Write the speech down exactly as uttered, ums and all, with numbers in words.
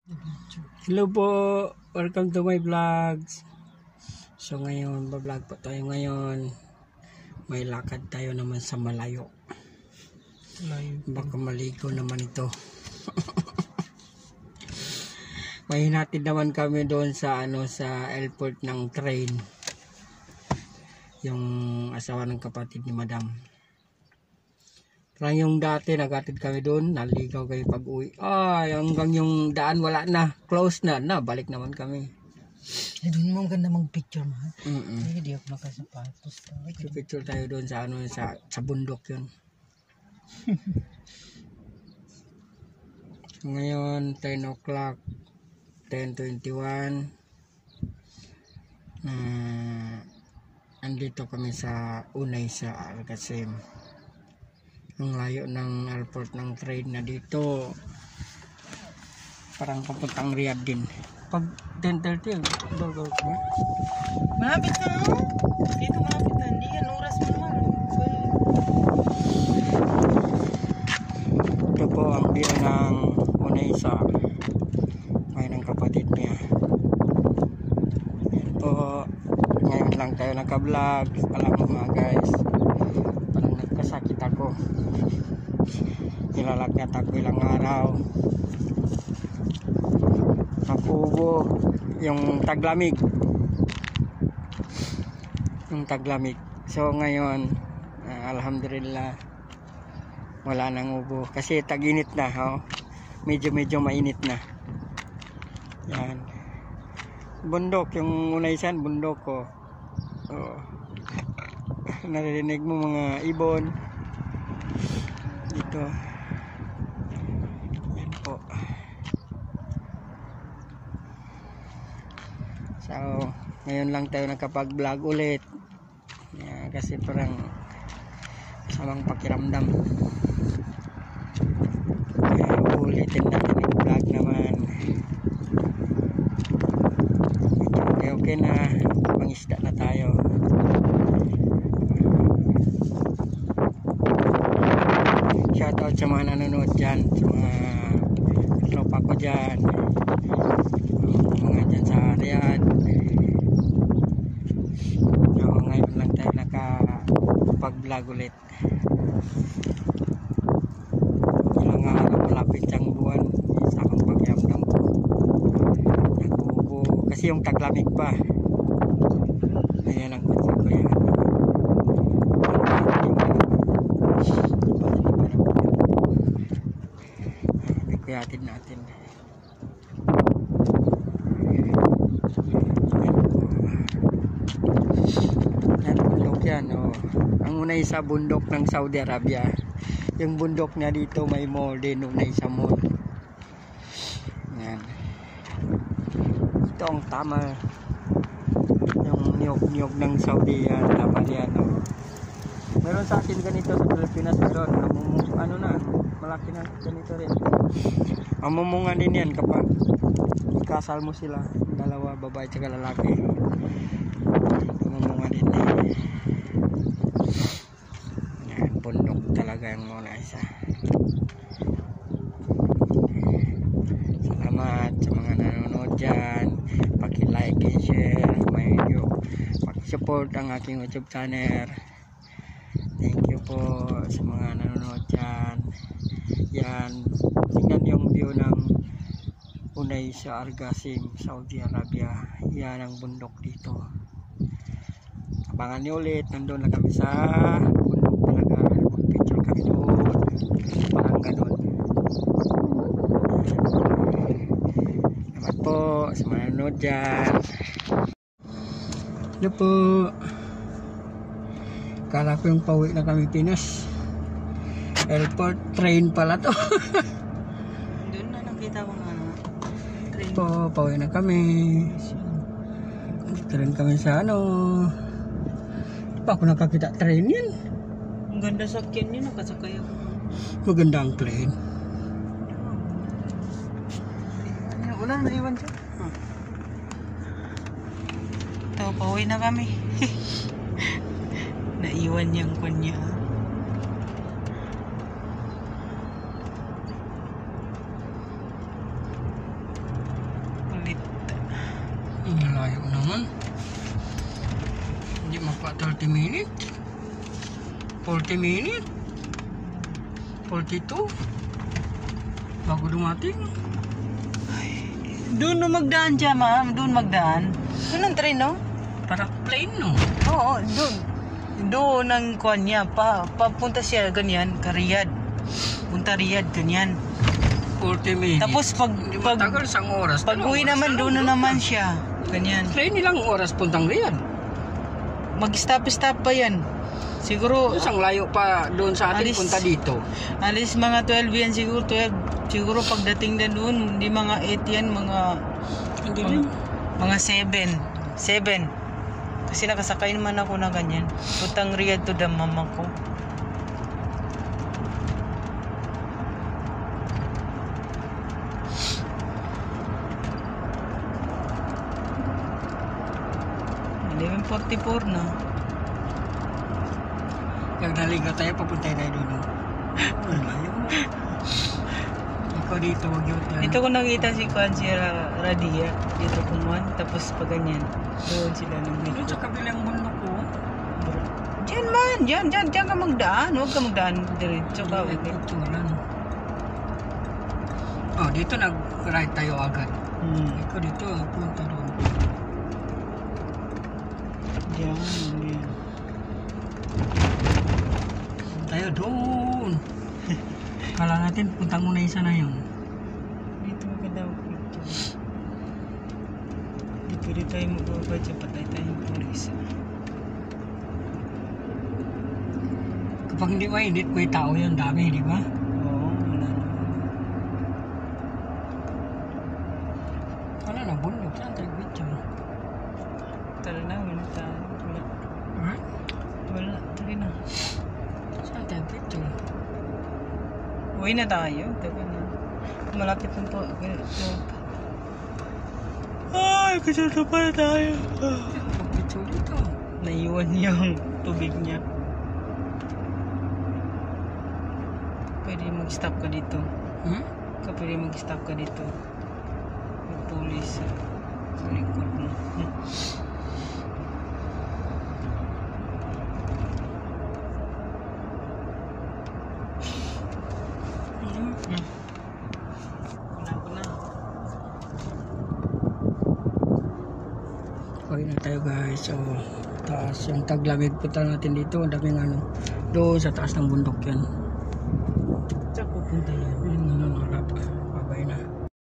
Hello po, welcome to my vlogs. So ngayon, ba-vlog po tayo ngayon. May lakad tayo naman sa malayo. Baka maligo naman ito. May hinatid naman kami doon sa ano sa airport ng train. Yung asawa ng kapatid ni Madam. Parang yung dati nagatid kami doon, naligaw kayo pag uwi. Ay, hanggang yung daan wala na, close na, na balik naman kami. Eh, doon mo ganda mag-picture mo. Mm -mm. Ay, di ako nakasapatos. Picture, picture tayo doon sa ano sa, sa bundok yun. So, ngayon, ten o'clock, ten twenty-one. Uh, andito kami sa Unay sa Algasim. Ang layo ng airport ng train na dito. Parang papuntang Riyadh din. Pag ten thirty, go go go. Malapit na, no? Dito malapit na. Hindi yan, oras mo naman. Ito po ang view ng Unaysa. May ng kapatid niya. Yan po. Ngayon lang tayo naka-vlog. Alam mo mga guys. Parang nagkasakit ako. Nilalagnat ako ilang araw. Nakubo yung taglamig. Yung taglamig. So ngayon, uh, alhamdulillah, wala nang ubo. Kasi tag-init na. Oh. Medyo-medyo mainit na. Yan. Bundok. Yung Unaysan, bundok ko. Oh. Naririnig mo mga ibon dito. Yan po. So ngayon lang tayo nakapag-vlog ulit. Yan, kasi parang samang pakiramdam. Kaya ulitin natin yung vlog naman. Okay, okay na. Pangisda na tayo. Shoutout sa mga nanonood dyan, sa mga tropa ko dyan, mga dyan sa Riyadh. So, ngayon lang tayo nakapag-vlog ulit. Ilang araw malapit siyang buwan, isa akong pakiramdam ko. Nagubo, kasi yung taglamig pa. Ayan ang kutsi ko yan. Kuyatin natin. Yan, bundok yan. Oh. Ang Unaysa bundok ng Saudi Arabia. Yung bundok niya dito may mall din, Unaysa Mall. Yan. Ito ang tama. Yung niyog-niyog ng Saudi yan. Tama yan. Oh. Meron sa akin ganito sa Pilipinas. Meron. Ano na, malaki na ganito rin. Mamumunga din yan kapag ikasal mo sila, dalawa, babae at lalaki. Mamumunga din yan. Yan, bundok talaga yung Unaysa. Salamat sa mga nanonood dyan. Paki-like and share my video. Paki-support ang aking YouTube channel. Thank you po sa mga nanonood dyan. Yan, tingnan yung view ng Unaysa Algasim, Saudi Arabia. Yan ang bundok dito. Abangan niyo ulit, nandun na kami sa bundok talaga. Mag-picture kami doon. Parang ganun. Salamat po sa mga nanonood dyan. Hello po. Kala ko yung pauwi na kami Pinas. Airport, train pala to. Doon na nakita ko nga ano. Train. Po, pauwi na kami. Dito rin kami sa ano. Di pa ako nakakita train yan. Ang ganda sa akin yun, nakasakay ako. Maganda ang plane. Ano, ulan na iwan siya. Huh. Ito, pauwi na kami. Naiwan niyang kanya. Ini layo naman. Hindi mapa thirty minutes. forty minutes. forty-two. Bago dumating. Doon no magdaan siya, ma'am. Doon magdaan. Doon ang train, no? Para plain, no? Oo, doon. Doon ang kuan niya. Pa, papunta siya ganyan, ka Riyadh. Punta Riyadh, ganyan. forty minutes. Tapos pag, Hindi pag, matagal, isang oras. pag dalawang uwi oras naman, lang, doon na no? naman siya. Ganyan. Plain ilang oras puntang Riyadh. Mag-stop-stop pa yan. Siguro, Isang layo pa doon sa atin Alis. punta dito. alis mga twelve yan siguro, twelve. Siguro pagdating na doon, hindi mga eight yan, mga Hindi mga, rin. mga seven. seven. Kasi nakasakay naman ako na ganyan. Puntang Riyadh to the mama ko. eleven forty-four na. Pag naligaw tayo, papunta tayo doon. no? Ang layo mo. Ikaw dito, wag yun. Dito ko nakita si Kwan, si Ra- Radia. Dito kumuhan. Tapos pag ganyan, doon sila nang Doon sa kabilang bundok ko. Diyan man, diyan, diyan, diyan ka magdaan. Huwag ka magdaan diretso ka. Ay, dito wala no. Oh, dito nag-right tayo agad. Hmm. Ikaw dito, punta doon. Diyan, diyan. Tayo doon. Kala natin, punta muna isa na yun. Dito maganda ang picture. Di pwede tayo magbabad sa patay tayong pulis. Kapag hindi mainit, may tao yun, dami, di ba? Oo, wala na. Wala na, bundok. Saan tayo picture? Tara na, wala tayo. Wala. Ha? Wala, tara na. Saan tayo picture? Uwi na tayo. Tara na. Malapit na po. Ito. Ay, kasi na pala tayo. Picture dito. Naiwan yung tubig niya. Pwede mag-stop ka dito. Hmm? Ka pwede mag-stop ka dito. May pulis sa likod mo. Hmm. Hmm. Wala ko na. Uwi na tayo guys. So, taas yung taglamig punta natin dito. Ang daming ano. Doon sa taas ng bundok yan. Saan pupunta yan? Yun, ano,